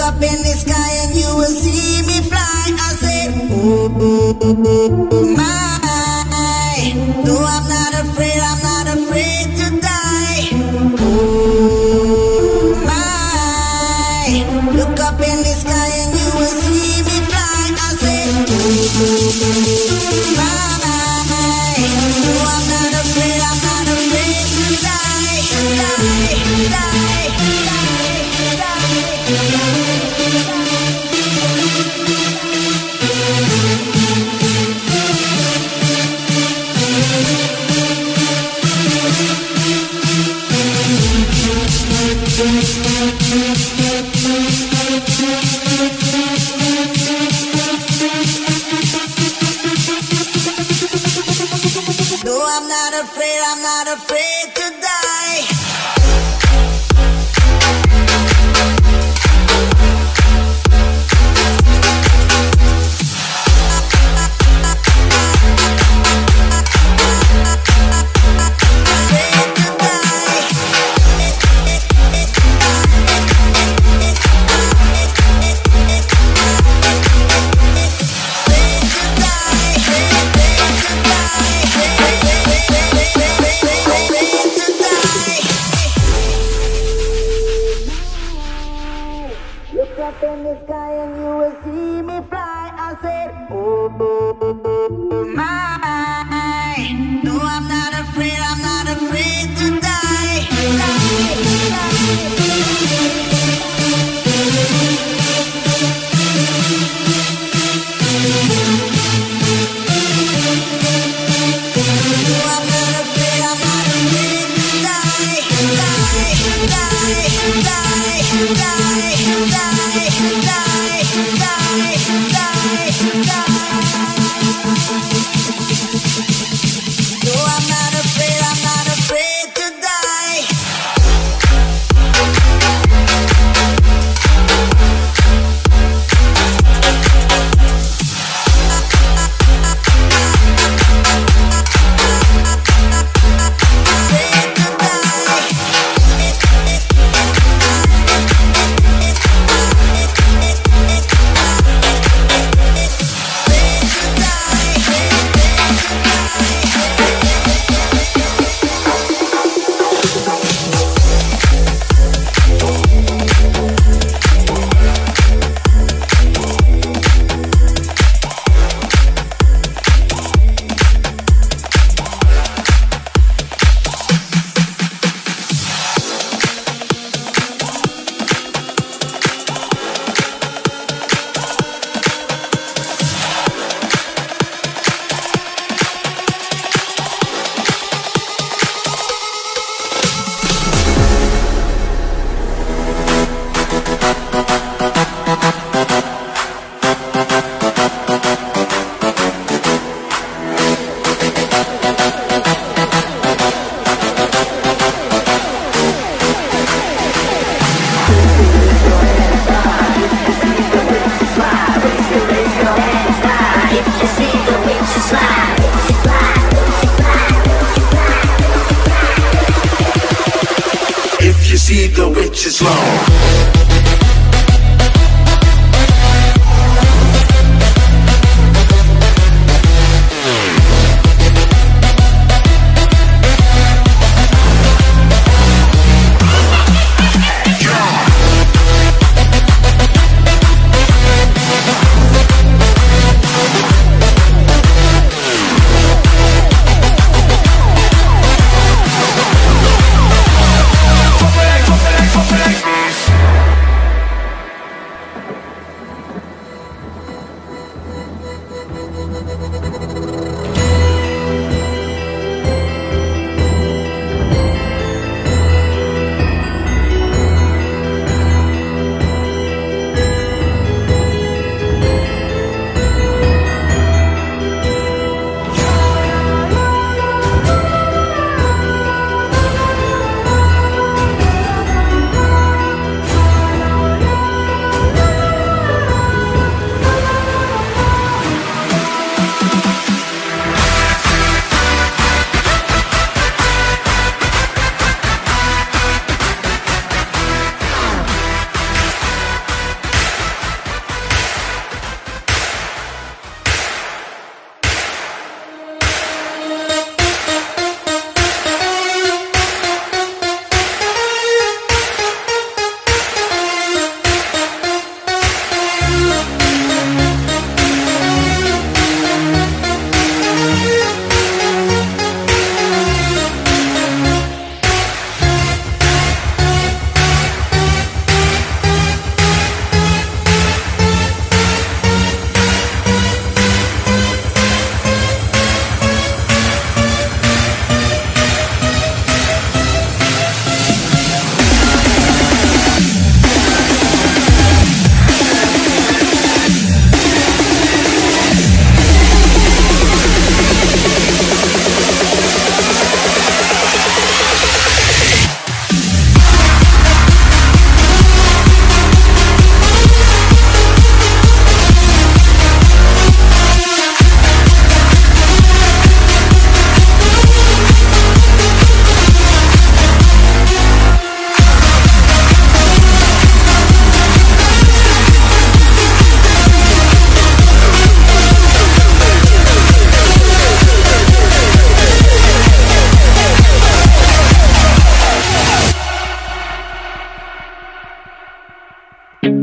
up in the sky and you will see me fly. I said, oh, oh, oh, oh my. No, I'm not afraid to die. Oh my. Look up in the sky and you will see me fly. I said, oh, oh my. No, I'm not afraid to die. Die, die, die, die. No, I'm not afraid to die. Look up in the sky and you will see me fly. I said, oh, oh, oh, oh my. No, I'm not afraid to die. Die, die. Die.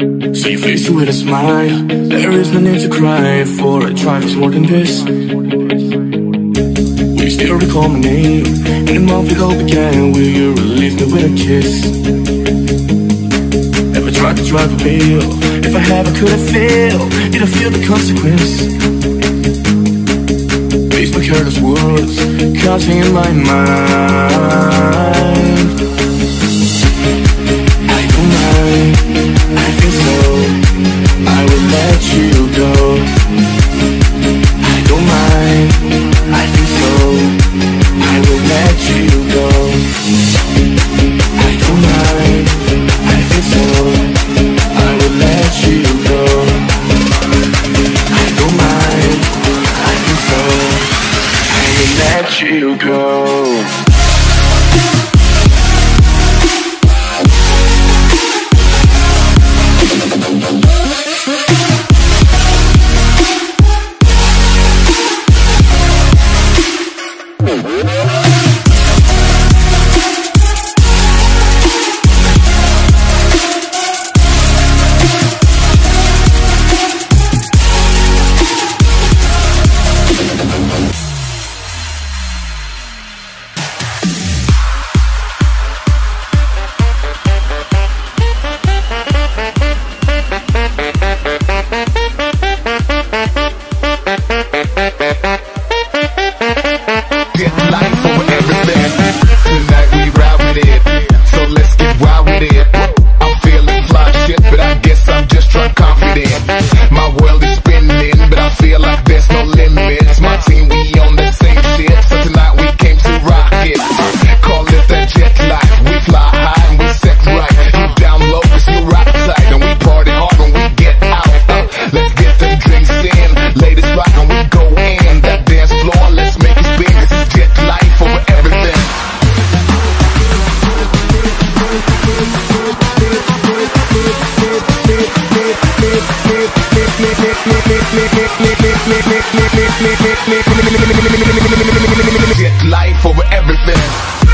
So you face it with a smile. There is no need to cry, for a triumph is more than this. Will you still recall my name? In the month it all began, will you release me with a kiss? Ever tried to drive a wheel? If I have, I couldn't feel. Did I feel the consequence? Face my careless words, counting in my mind. I don't mind, I think so, I will let you go. I don't mind, I think so, I will let you go. I don't mind, I think so, I will let you go. I don't mind, I think so, I will let you go. Jet life over everything.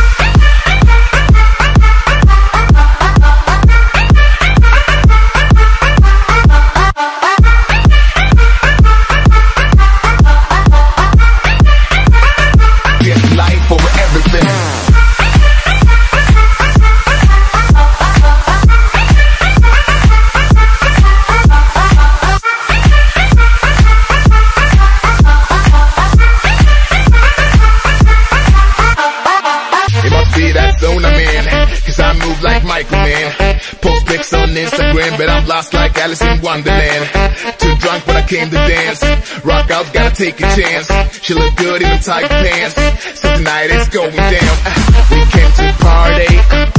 Like Michael, man. Post pics on Instagram, but I'm lost like Alice in Wonderland. Too drunk, but I came to dance. Rock out, gotta take a chance. She look good in the tight pants. So tonight it's going down. We came to party.